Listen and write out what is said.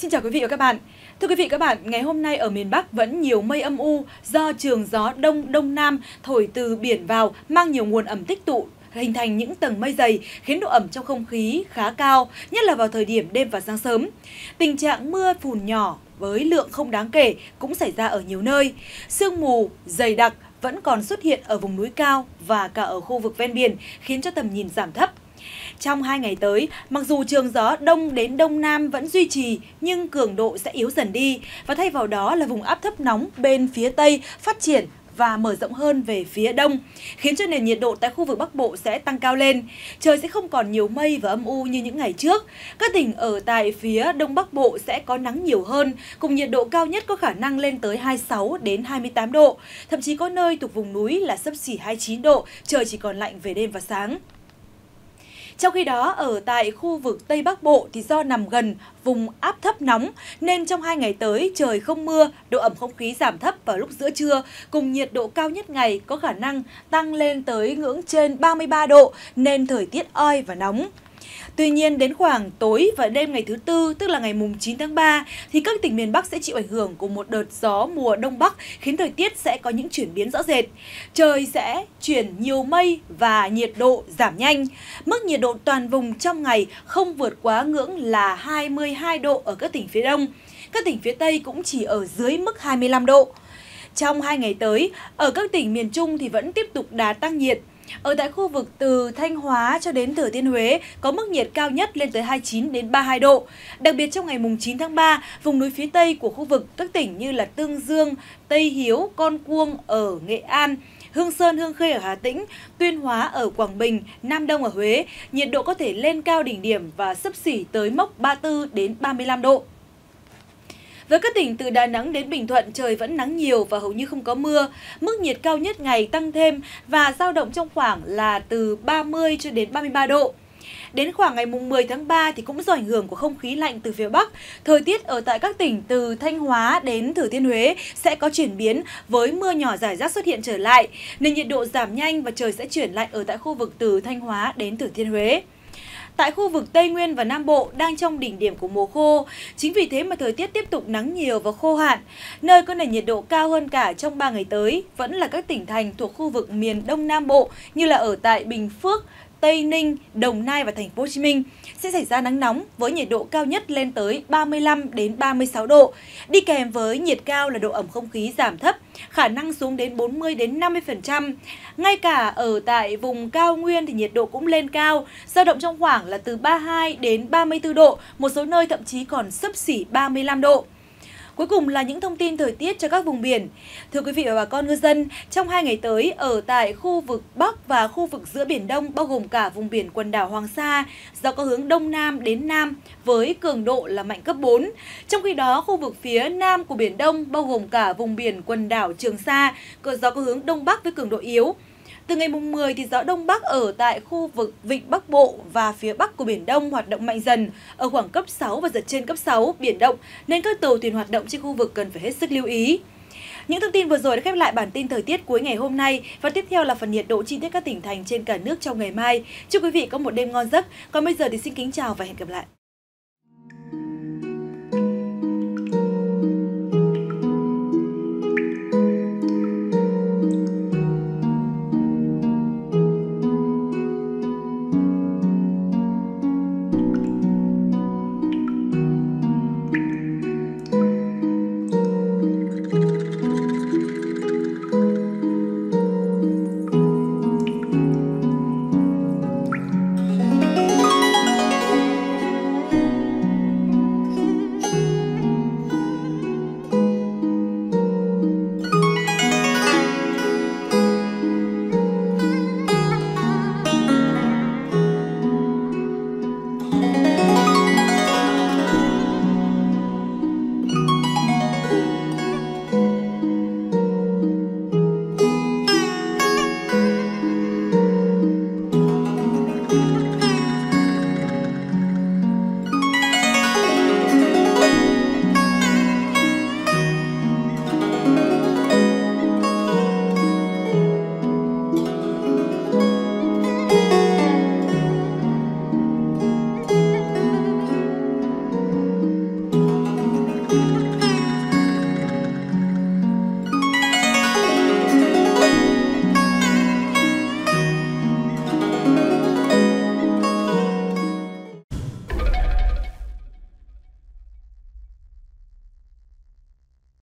Xin chào quý vị và các bạn. Thưa quý vị và các bạn, ngày hôm nay ở miền Bắc vẫn nhiều mây âm u do trường gió đông đông nam thổi từ biển vào mang nhiều nguồn ẩm tích tụ hình thành những tầng mây dày khiến độ ẩm trong không khí khá cao, nhất là vào thời điểm đêm và sáng sớm. Tình trạng mưa phùn nhỏ với lượng không đáng kể cũng xảy ra ở nhiều nơi. Sương mù dày đặc vẫn còn xuất hiện ở vùng núi cao và cả ở khu vực ven biển khiến cho tầm nhìn giảm thấp. Trong 2 ngày tới, mặc dù trường gió đông đến đông nam vẫn duy trì nhưng cường độ sẽ yếu dần đi và thay vào đó là vùng áp thấp nóng bên phía Tây phát triển và mở rộng hơn về phía đông, khiến cho nền nhiệt độ tại khu vực Bắc Bộ sẽ tăng cao lên. Trời sẽ không còn nhiều mây và âm u như những ngày trước. Các tỉnh ở tại phía Đông Bắc Bộ sẽ có nắng nhiều hơn, cùng nhiệt độ cao nhất có khả năng lên tới 26 đến 28 độ. Thậm chí có nơi thuộc vùng núi là xấp xỉ 29 độ, trời chỉ còn lạnh về đêm và sáng. Trong khi đó, ở tại khu vực Tây Bắc Bộ thì do nằm gần vùng áp thấp nóng nên trong 2 ngày tới trời không mưa, độ ẩm không khí giảm thấp vào lúc giữa trưa, cùng nhiệt độ cao nhất ngày có khả năng tăng lên tới ngưỡng trên 33 độ nên thời tiết oi và nóng. Tuy nhiên, đến khoảng tối và đêm ngày thứ Tư, tức là ngày mùng 9 tháng 3, thì các tỉnh miền Bắc sẽ chịu ảnh hưởng của một đợt gió mùa Đông Bắc khiến thời tiết sẽ có những chuyển biến rõ rệt. Trời sẽ chuyển nhiều mây và nhiệt độ giảm nhanh. Mức nhiệt độ toàn vùng trong ngày không vượt quá ngưỡng là 22 độ ở các tỉnh phía Đông. Các tỉnh phía Tây cũng chỉ ở dưới mức 25 độ. Trong 2 ngày tới, ở các tỉnh miền Trung thì vẫn tiếp tục đà tăng nhiệt. Ở tại khu vực từ Thanh Hóa cho đến Thừa Thiên Huế có mức nhiệt cao nhất lên tới 29 đến 32 độ. Đặc biệt trong ngày mùng 9 tháng 3, vùng núi phía Tây của khu vực các tỉnh như là Tương Dương, Tây Hiếu, Con Cuông ở Nghệ An, Hương Sơn, Hương Khê ở Hà Tĩnh, Tuyên Hóa ở Quảng Bình, Nam Đông ở Huế, nhiệt độ có thể lên cao đỉnh điểm và xấp xỉ tới mốc 34 đến 35 độ. Với các tỉnh từ Đà Nẵng đến Bình Thuận, trời vẫn nắng nhiều và hầu như không có mưa. Mức nhiệt cao nhất ngày tăng thêm và dao động trong khoảng là từ 30 cho đến 33 độ. Đến khoảng ngày mùng 10 tháng 3 thì cũng do ảnh hưởng của không khí lạnh từ phía Bắc, thời tiết ở tại các tỉnh từ Thanh Hóa đến Thừa Thiên Huế sẽ có chuyển biến với mưa nhỏ rải rác xuất hiện trở lại, nên nhiệt độ giảm nhanh và trời sẽ chuyển lạnh ở tại khu vực từ Thanh Hóa đến Thừa Thiên Huế. Tại khu vực Tây Nguyên và Nam Bộ đang trong đỉnh điểm của mùa khô, chính vì thế mà thời tiết tiếp tục nắng nhiều và khô hạn. Nơi có nền nhiệt độ cao hơn cả trong 3 ngày tới vẫn là các tỉnh thành thuộc khu vực miền Đông Nam Bộ như là ở tại Bình Phước, Tây Ninh, Đồng Nai và Thành phố Hồ Chí Minh sẽ xảy ra nắng nóng với nhiệt độ cao nhất lên tới 35 đến 36 độ. Đi kèm với nhiệt cao là độ ẩm không khí giảm thấp, khả năng xuống đến 40 đến 50%. Ngay cả ở tại vùng cao nguyên thì nhiệt độ cũng lên cao, dao động trong khoảng là từ 32 đến 34 độ, một số nơi thậm chí còn xấp xỉ 35 độ. Cuối cùng là những thông tin thời tiết cho các vùng biển. Thưa quý vị và bà con ngư dân, trong 2 ngày tới ở tại khu vực Bắc và khu vực giữa Biển Đông bao gồm cả vùng biển quần đảo Hoàng Sa, gió có hướng Đông Nam đến Nam với cường độ là mạnh cấp 4. Trong khi đó, khu vực phía Nam của Biển Đông bao gồm cả vùng biển quần đảo Trường Sa, gió có hướng Đông Bắc với cường độ yếu. Từ ngày mùng 10 thì gió Đông Bắc ở tại khu vực Vịnh Bắc Bộ và phía Bắc của Biển Đông hoạt động mạnh dần ở khoảng cấp 6 và giật trên cấp 6 biển động nên các tàu thuyền hoạt động trên khu vực cần phải hết sức lưu ý. Những thông tin vừa rồi đã khép lại bản tin thời tiết cuối ngày hôm nay và tiếp theo là phần nhiệt độ chi tiết các tỉnh thành trên cả nước trong ngày mai. Chúc quý vị có một đêm ngon giấc. Còn bây giờ thì xin kính chào và hẹn gặp lại.